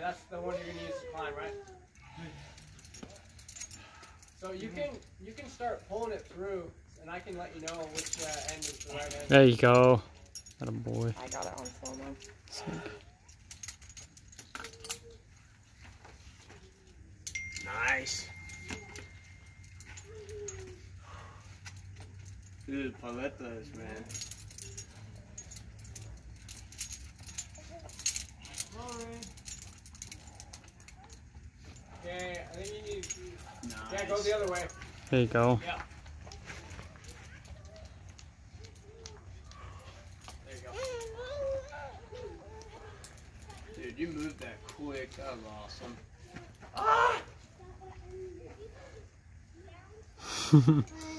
that's the one you're gonna use to climb, right? So you can start pulling it through, and I can let you know which end is the right end. There you go. That a boy. I got it on slow-mo. Nice. Good paletas, man. Okay, I think you need. Nice. Yeah, go the other way. There you go. Yeah. There you go. Dude, you moved that quick. That was awesome. Ah!